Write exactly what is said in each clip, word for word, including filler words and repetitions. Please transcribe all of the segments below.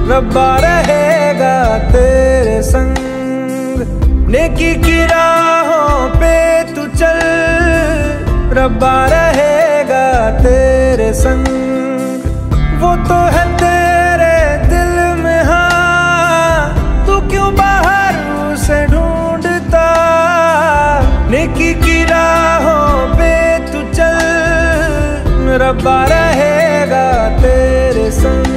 रब्बा रहेगा तेरे संग। नेकी की राहों पे तू चल, रब्बा रहेगा तेरे संग। वो तो है तेरे दिल में, हाँ तू क्यों बाहर उसे ढूंढता। नेकी की राहों पे तू चल, रब्बा रहेगा तेरे संग।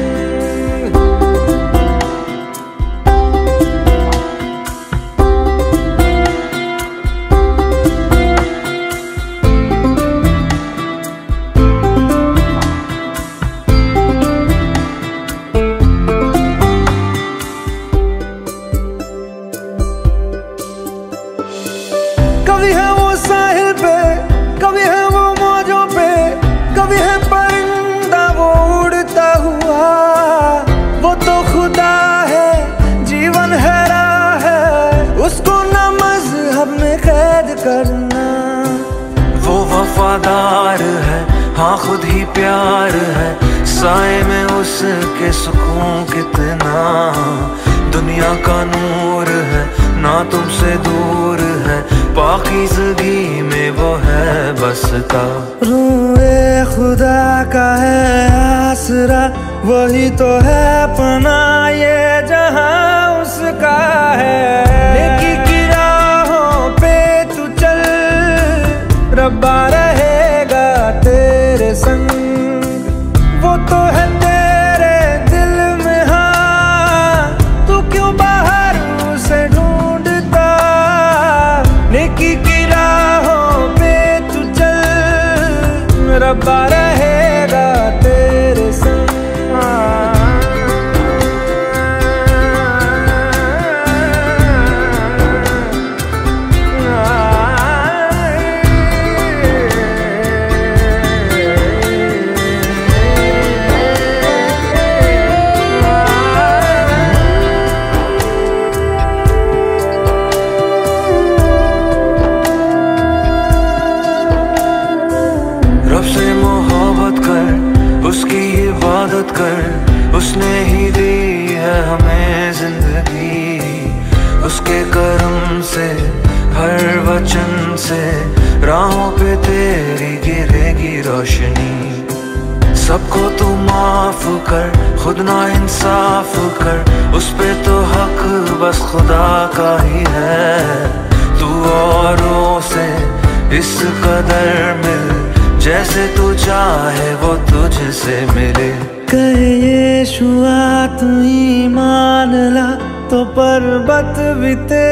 कभी है वो साहिल पे, कभी है वो मौजों पे, कभी है परिंदा वो उड़ता हुआ। वो तो खुदा है, जीवन है राह है, उसको न मजहब में कैद करना। वो वफादार है, हाँ खुद ही प्यार है, साए में उसके सुकून कितना। दुनिया का नूर है, ना तुमसे दूर है, पाकीज़गी में वो है बसता। रूए खुदा का है आसरा, वही तो है पनाह ये जहां उसका है। नेकी की राहों पे तू चल, रब्बा रहेगा तेरे संग। वो तो है तेरे दिल में, हाँ तू क्यों बाहर उसे ढूंढता। नेकी की राहों पे तू चल, रब्बा रहेगा तेरे संग। रब से मोहब्बत कर, उसकी इबादत कर, उसने ही दी है हमें जिंदगी। उसके करम से, हर वचन से, राहों पे तेरी गिरेगी रोशनी। सबको तू माफ कर, खुद ना इंसाफ कर, उस पे तो हक बस खुदा का ही है। तू औरों से इस कदर मिल, जैसे तू चाहे वो तुझसे मिले। कहे यीशुआ तू ईमान ला, तो पर्वत भी तेरे